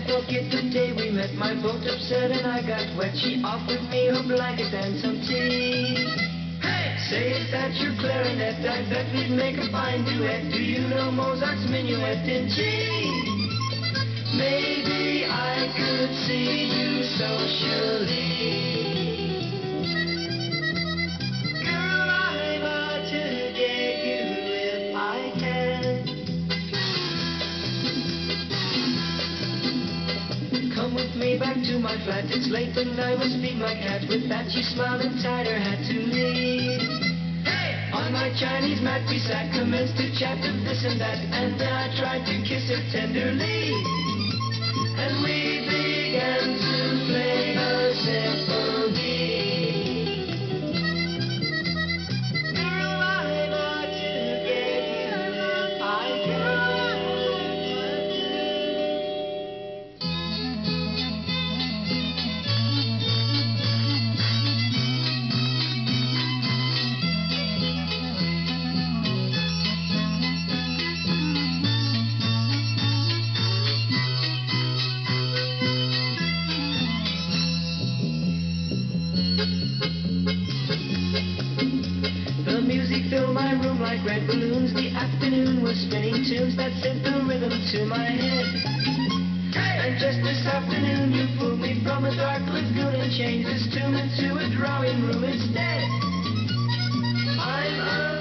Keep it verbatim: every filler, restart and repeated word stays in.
can't forget the day we met. My boat upset and I got wet. She offered me her blanket and some tea. Hey! Say, is that your clarinet? I bet we'd make a fine duet. Do you know Mozart's Minuet in G? Maybe I could see you socially. Girl, I'm out to get you if I can. Come with me back to my flat. It's late and I must feed my cat. With that she smiled and tied her hat to me. Hey! On my Chinese mat we sat, commenced to chat of this and that, and then I tried to kiss her tenderly. And we began to play a symphony. Girl, I'm out to get you if I can. Filled my room like red balloons. The afternoon was spinning tunes that sent the rhythm to my head. Hey! And just this afternoon you pulled me from a dark lagoon and changed this tune into a drawing room instead. I'm a